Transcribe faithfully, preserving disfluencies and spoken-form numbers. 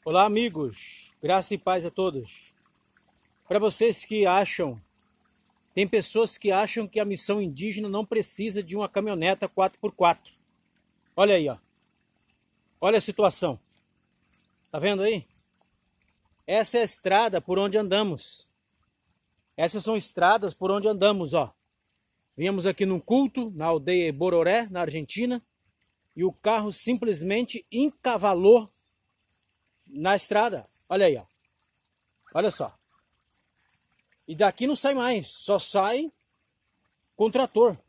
Olá, amigos, graça e paz a todos. Para vocês que acham, tem pessoas que acham que a missão indígena não precisa de uma caminhoneta quatro por quatro. Olha aí, ó. Olha a situação. Tá vendo aí? Essa é a estrada por onde andamos. Essas são estradas por onde andamos, ó. Viemos aqui num culto, na aldeia Bororé, na Argentina, e o carro simplesmente encavalou na estrada. Olha aí, ó. Olha só. E daqui não sai mais, só sai com trator.